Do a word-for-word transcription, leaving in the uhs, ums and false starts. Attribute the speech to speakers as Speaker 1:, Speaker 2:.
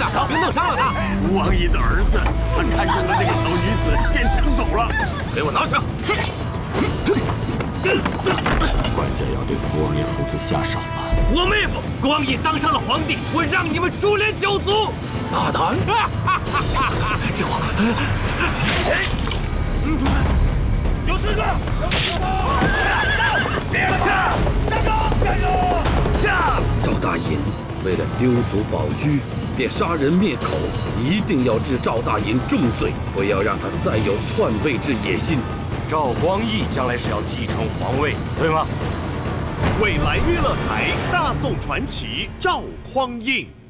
Speaker 1: 点，别弄伤了他。
Speaker 2: 吴王爷的儿子，他看中的那个小女子便抢走了。
Speaker 1: 给我拿下！是。
Speaker 3: 管家要对福王爷父子下手了。
Speaker 1: 我妹夫光义当上了皇帝，我让你们株连九族。
Speaker 3: 大胆！
Speaker 1: 救我！
Speaker 4: 有四个，别下，站住！加油！下！
Speaker 5: 赵大隐为了丢卒保车，便杀人灭口，一定要治赵大隐重罪，不要让他再有篡位之野心。
Speaker 4: 赵光义将来是要继承皇位，对吗？
Speaker 2: 未来娱乐台大宋传奇赵匡胤。